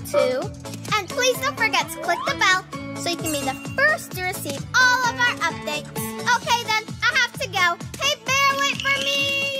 too. And please don't forget to click the bell so you can be the first to receive all of our updates. Okay then, I have to go. Hey Bear, wait for me!